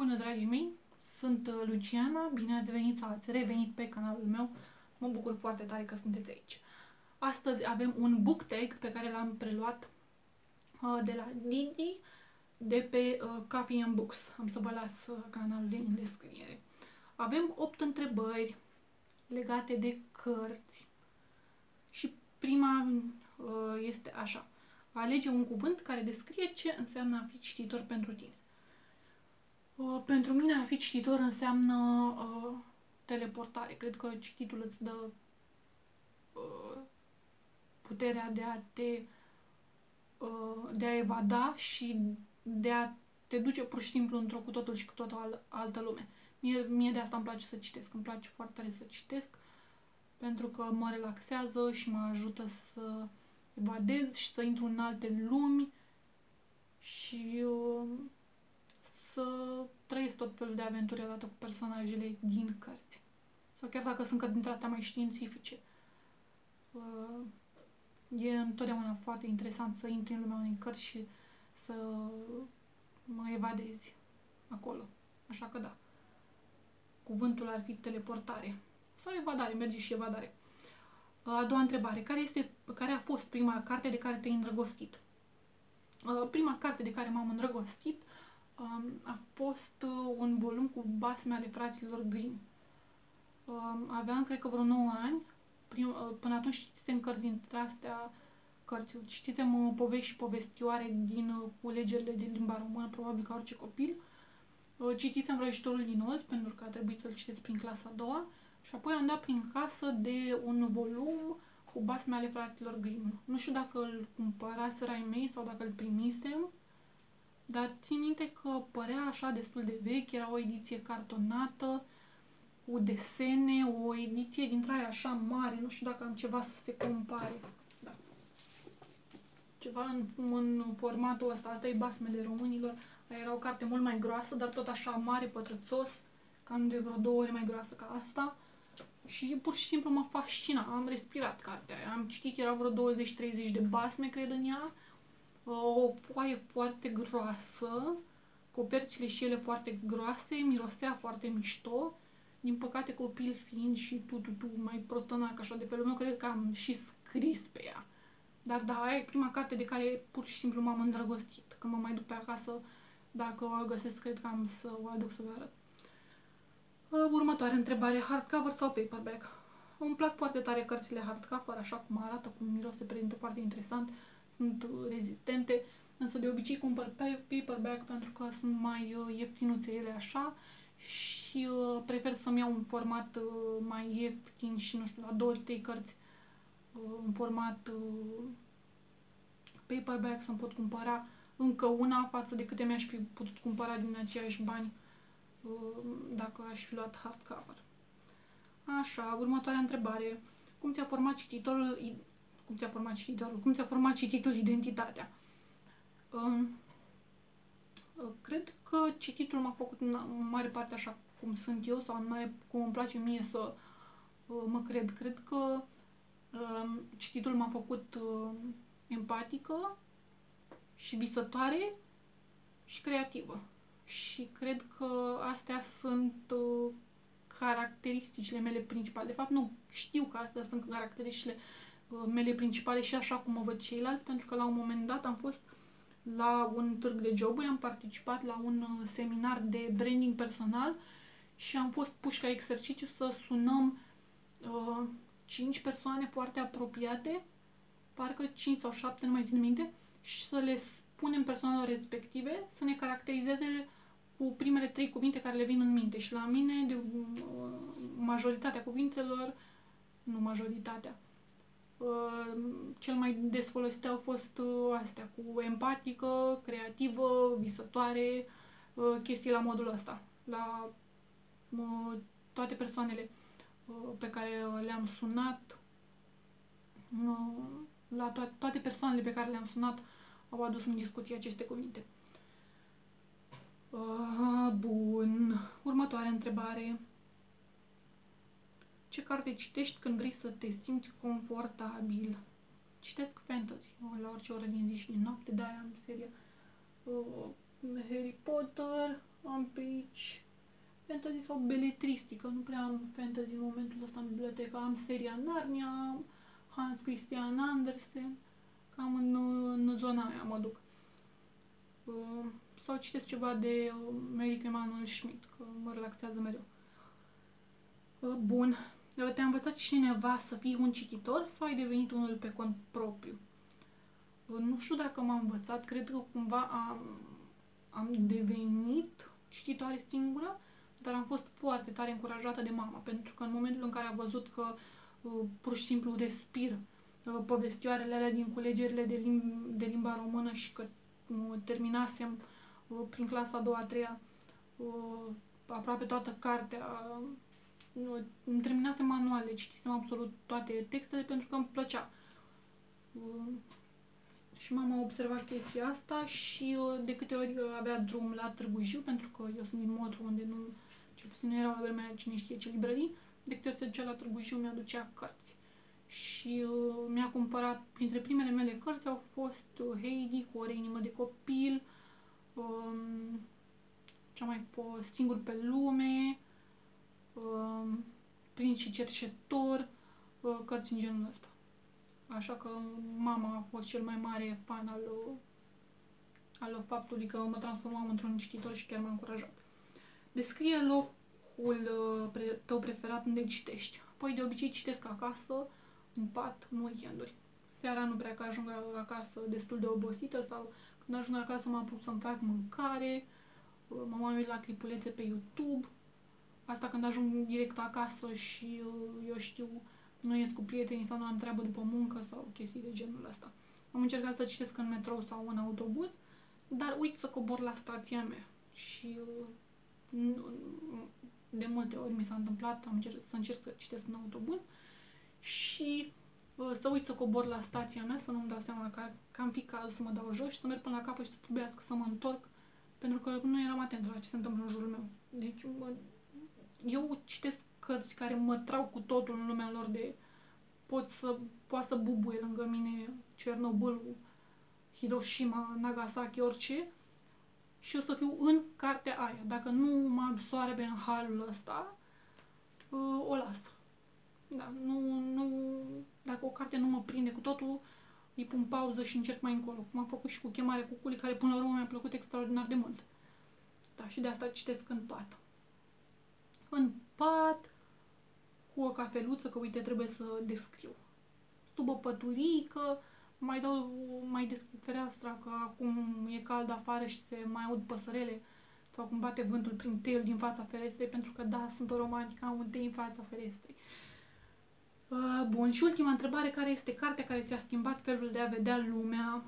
Bună, dragii mei! Sunt Luciana, bine ați venit sau ați revenit pe canalul meu. Mă bucur foarte tare că sunteți aici. Astăzi avem un book tag pe care l-am preluat de la Didi, de pe Coffee and Books. Am să vă las canalul în descriere. Avem 8 întrebări legate de cărți și prima este așa. Alege un cuvânt care descrie ce înseamnă a fi cititor pentru tine. Pentru mine a fi cititor înseamnă teleportare. Cred că cititul îți dă puterea de a evada și de a te duce pur și simplu într-o cu totul și cu totul altă lume. Mie de asta îmi place să citesc. Îmi place foarte tare să citesc pentru că mă relaxează și mă ajută să evadez și să intru în alte lumi și să trăiesc tot felul de aventuri odată cu personajele din cărți. Sau chiar dacă sunt dintre astea mai științifice. E întotdeauna foarte interesant să intri în lumea unei cărți și să mă evadezi acolo. Așa că da. Cuvântul ar fi teleportare. Sau evadare, merge și evadare. A doua întrebare. Care a fost prima carte de care te-ai îndrăgostit? Prima carte de care m-am îndrăgostit a fost un volum cu basme ale fraților Grimm. Aveam, cred că, vreo 9 ani. Până atunci citisem cărți dintre astea, citisem povești și povestioare din culegerile de limba română, probabil ca orice copil. Citisem Vrăjitorul din Oz, pentru că a trebuit să-l citesc prin clasa a doua. Și apoi am dat prin casă de un volum cu basme ale fraților Grimm. Nu știu dacă îl cumpăraseră ai mei sau dacă îl primisem, dar țin minte că părea așa destul de vechi, era o ediție cartonată, cu desene, o ediție dintre aia așa mare, nu știu dacă am ceva să se compare. Da. Ceva în formatul ăsta, asta e Basmele Românilor, era o carte mult mai groasă, dar tot așa mare, pătrățos, cam de vreo 2 ori mai groasă ca asta. Și pur și simplu mă fascina, am respirat cartea aia, am citit, erau vreo 20-30 de basme, cred, în ea, o foaie foarte groasă, coperțile și ele foarte groase, mirosea foarte mișto. Din păcate, copil fiind și tu mai prostănac așa de felul meu, cred că am și scris pe ea. Dar da, aia e prima carte de care pur și simplu m-am îndrăgostit. Când mă mai duc pe acasă, dacă o găsesc, cred că am să o aduc să vă arăt. Următoare întrebare, hardcover sau paperback? Îmi plac foarte tare cărțile hardcover, așa cum arată, cum miros, se prezintă foarte interesant, sunt rezistente, însă de obicei cumpăr paperback pentru că sunt mai ieftinuțe ele așa și prefer să-mi iau un format mai ieftin și, nu știu, la 2-3 cărți în format paperback să-mi pot cumpăra încă una față de câte mi-aș fi putut cumpăra din aceiași bani dacă aș fi luat hardcover. Așa, următoarea întrebare. Cum ți-a format cititul identitatea? Cred că cititul m-a făcut în mare parte așa cum sunt eu sau în mare cum îmi place mie să mă cred. Cred că cititul m-a făcut empatică și visătoare și creativă. Și cred că astea sunt caracteristicile mele principale. De fapt, nu știu că astea sunt caracteristicile mele principale și așa cum mă văd ceilalți, pentru că la un moment dat am fost la un târg de joburi, am participat la un seminar de branding personal și am fost puși ca exercițiu să sunăm 5 persoane foarte apropiate, parcă 5 sau 7, nu mai țin minte, și să le spunem persoanelor respective să ne caracterizeze cu primele 3 cuvinte care le vin în minte. Și la mine, de majoritatea cuvintelor, nu majoritatea, cel mai des folosite au fost astea, cu empatică, creativă, visătoare, chestii la modul ăsta. La toate persoanele pe care le-am sunat, la toate persoanele pe care le-am sunat au adus în discuție aceste cuvinte. Bun. Următoarea întrebare. Ce carte citești când vrei să te simți confortabil? Citesc fantasy la orice oră din zi și din noapte, de-aia am seria Harry Potter, am pe aici fantasy sau beletristică, nu prea am fantasy în momentul ăsta în bibliotecă. Am seria Narnia, Hans Christian Andersen, cam în zona aia mă duc. Sau citesc ceva de Eric Emanuel Schmidt, că mă relaxează mereu. Bun. Te-a învățat cineva să fii un cititor sau ai devenit unul pe cont propriu? Nu știu dacă m-a învățat, cred că cumva am devenit cititoare singură, dar am fost foarte tare încurajată de mama, pentru că în momentul în care a văzut că pur și simplu respir povestioarele alea din culegerile de limba română și că terminasem prin clasa a doua, a treia aproape toată cartea, îmi terminasem manuale, citisem absolut toate textele pentru că îmi plăcea. Și mama a observat chestia asta și de câte ori avea drum la Târgu Jiu, pentru că eu sunt din Motru, unde nu, cel puțin nu erau la vremea aia cine știe ce librării, de câte ori se ducea la Târgu Jiu mi-aducea cărți. Și mi-a cumpărat, printre primele mele cărți au fost Heidi cu o inimă de copil, ce a mai fost, Singur pe lume, Prinț și cerșetor, cărți în genul ăsta. Așa că mama a fost cel mai mare fan al faptului că mă transformam într-un cititor și chiar m-a încurajat. Descrie locul tău preferat unde citești. Păi de obicei citesc acasă, în pat, în weekenduri. Seara nu prea că ajung acasă destul de obosită sau când ajung acasă mă apuc să-mi fac mâncare, mă mai uit la clipulețe pe YouTube. Asta când ajung direct acasă și eu știu, nu ies cu prietenii sau nu am treabă după muncă sau chestii de genul ăsta. Am încercat să citesc în metrou sau în autobuz, dar uit să cobor la stația mea. Și de multe ori mi s-a întâmplat, să încerc să citesc în autobuz și să uit să cobor la stația mea, să nu-mi dau seama că am fi cazul să mă dau jos și să merg până la capăt și să trebuiască să mă întorc, pentru că nu eram atentă la ce se întâmplă în jurul meu. Deci eu citesc cărți care mă trau cu totul în lumea lor de poate să bubuie lângă mine Cernobâl, Hiroshima, Nagasaki, orice și o să fiu în cartea aia. Dacă nu mă absorbe în halul ăsta, o las. Da, dacă o carte nu mă prinde cu totul, îi pun pauză și încerc mai încolo. Cum am făcut și cu Chemarea cucului, care până la urmă mi-a plăcut extraordinar de mult. Da, și de asta citesc în pat. În pat, cu o cafeluță, că uite, trebuie să descriu. Sub o păturică, mai deschid fereastra, că acum e cald afară și se mai aud păsărele, sau cum bate vântul prin teiul din fața ferestrei, pentru că da, sunt o romantică, am un tei în fața ferestrei. Bun, și ultima întrebare, care este cartea care ți-a schimbat felul de a vedea lumea?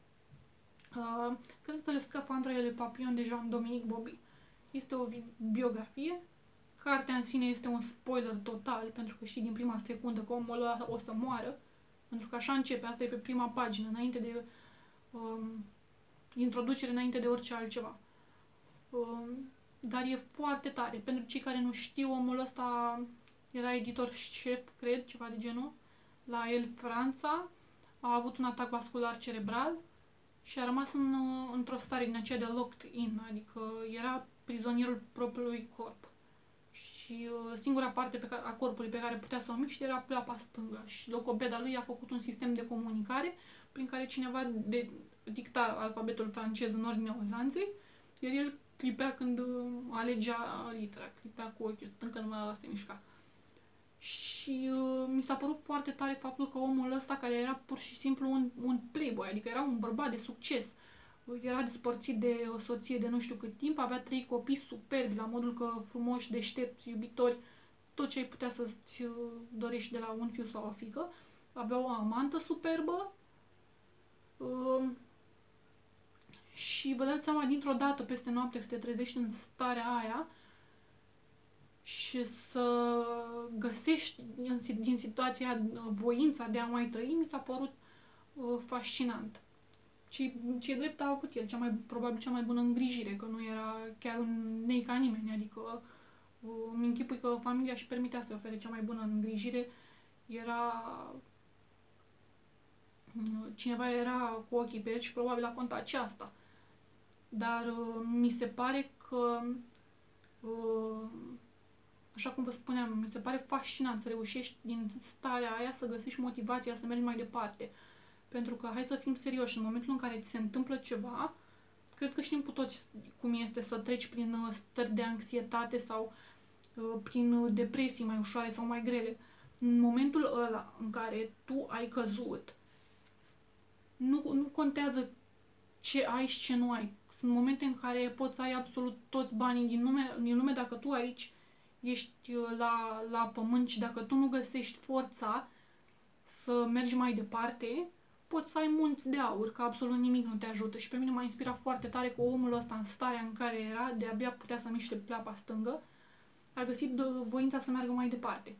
Cred că Le Scaphandre et le Papillon de Jean-Dominique Bauby. Este o biografie. Cartea în sine este un spoiler total, pentru că știi din prima secundă că omul ăla o să moară, pentru că așa începe, asta e pe prima pagină, înainte de introducere, înainte de orice altceva. Dar e foarte tare. Pentru cei care nu știu, omul ăsta era editor șef, cred, ceva de genul, la El Franța, a avut un atac vascular cerebral și a rămas într-o stare din aceea de locked in, adică era prizonierul propriului corp. Și singura parte a corpului pe care putea să o miște era pleoapa stângă și logopeda lui a făcut un sistem de comunicare prin care cineva dicta alfabetul francez în ordinea ozanței, iar el clipea când alegea litera, clipea cu ochiul, încă nu mai se mișca. Și mi s-a părut foarte tare faptul că omul ăsta, care era pur și simplu un playboy, adică era un bărbat de succes, era despărțit de o soție de nu știu cât timp, avea 3 copii superbi, la modul că frumoși, deștepți, iubitori, tot ce ai putea să-ți dorești de la un fiu sau o fiică. Avea o amantă superbă și vă dați seama, dintr-o dată, peste noapte, să te trezești în starea aia și să găsești din situația voința de a mai trăi, mi s-a părut fascinant. Ce drept a avut el, probabil cea mai bună îngrijire, că nu era chiar un nei ca nimeni, adică îmi închipui că familia își permitea să ofere cea mai bună îngrijire, cineva era cu ochii pe el și probabil a contat și asta. dar mi se pare că, așa cum vă spuneam, mi se pare fascinant să reușești din starea aia să găsești motivația să mergi mai departe. Pentru că, hai să fim serioși, în momentul în care ți se întâmplă ceva, cred că știm cu toți cum este să treci prin stări de anxietate sau prin depresii mai ușoare sau mai grele. În momentul ăla în care tu ai căzut, nu contează ce ai și ce nu ai. Sunt momente în care poți să ai absolut toți banii din lume dacă tu aici ești la pământ și dacă tu nu găsești forța să mergi mai departe, poți să ai munți de aur, că absolut nimic nu te ajută. Și pe mine m-a inspirat foarte tare că omul ăsta, în starea în care era, de-abia putea să miște pleapa stângă, a găsit voința să meargă mai departe.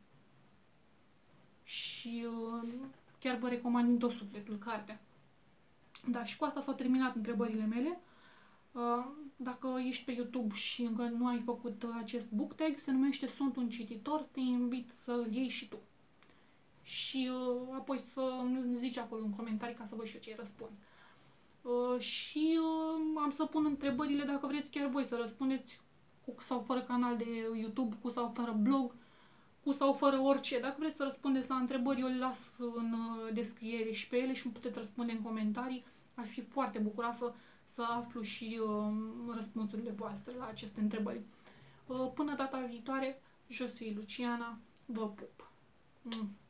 Și chiar vă recomand din tot sufletul cartea. Da, și cu asta s-au terminat întrebările mele. Dacă ești pe YouTube și încă nu ai făcut acest book tag, se numește Sunt un cititor, te invit să-l iei și tu. Și apoi să zici acolo în comentarii ca să văd și eu ce ai răspuns. Și am să pun întrebările dacă vreți chiar voi să răspundeți cu sau fără canal de YouTube, cu sau fără blog, cu sau fără orice. Dacă vreți să răspundeți la întrebări, eu le las în descriere și pe ele și îmi puteți răspunde în comentarii. Aș fi foarte bucuroasă să aflu și răspunsurile voastre la aceste întrebări. Până data viitoare, je suis Luciana, vă pup!